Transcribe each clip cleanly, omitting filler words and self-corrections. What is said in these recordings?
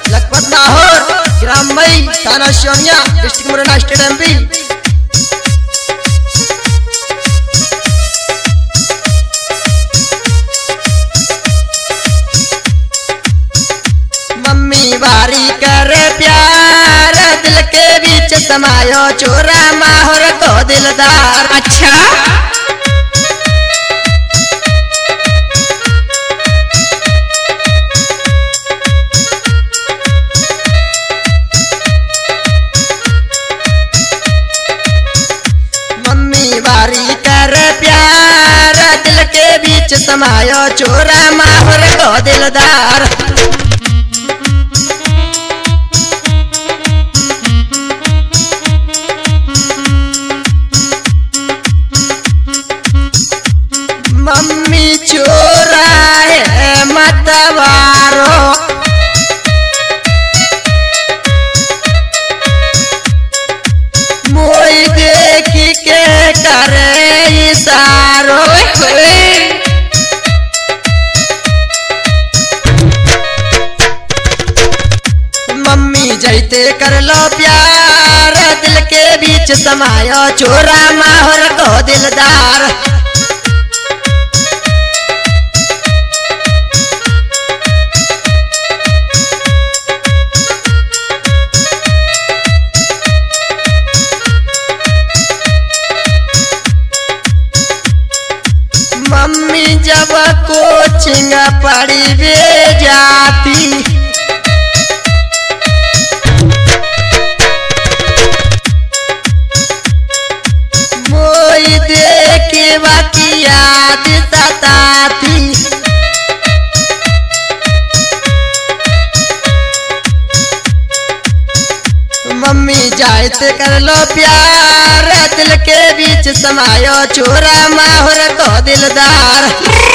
Lakhpat Nahor ग्राम मई थाना Sonia district Morena state MP। Mummy बारी कर प्यार दिल के बीच समायो चोरा माहौर को दिलदार। अच्छा मम्मी बारी कर प्यार दिल के बीच समायो चोरा माहौर को दिलदार। मम्मी चोरा है मतवारो मोई देखी के करे इशारो। मम्मी जैते कर लो प्यार दिल के बीच समायो चोरा माहौर को दिलदार। मम्मी जब कोचिंग पढ़ी वे जाती मोई देखे बाकी याद सताती। मम्मी जाते कर लो प्यार दिल के बीच समायो चोरा माहौर को दिलदार।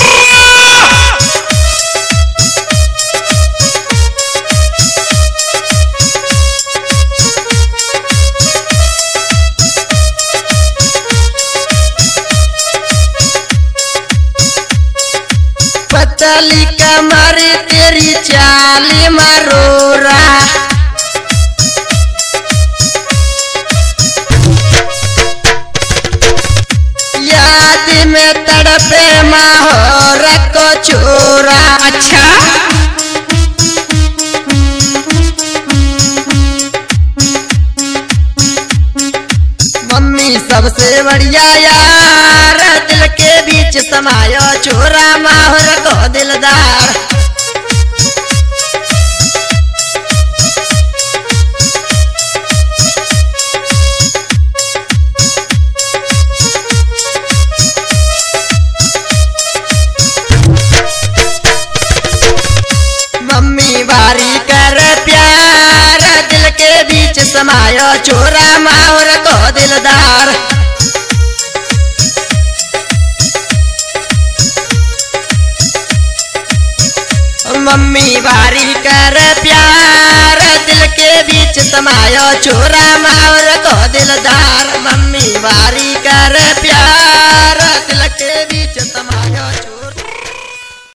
पतली कमर तेरी चाली मरोरा याद में तड़पे माहौर को चोरा। अच्छा मम्मी सबसे बढ़िया यार दिल के बीच समायो चोरा माहौर को दिलदार। मम्मी बारी कर प्यार दिल के बीच समायो चोरा माहौर को दिलदार। मम्मी बारी कर प्यार दिल के बीच समायो चोरा माहौर को दिलदार। मम्मी बारी कर प्यार दिल के बीच समायो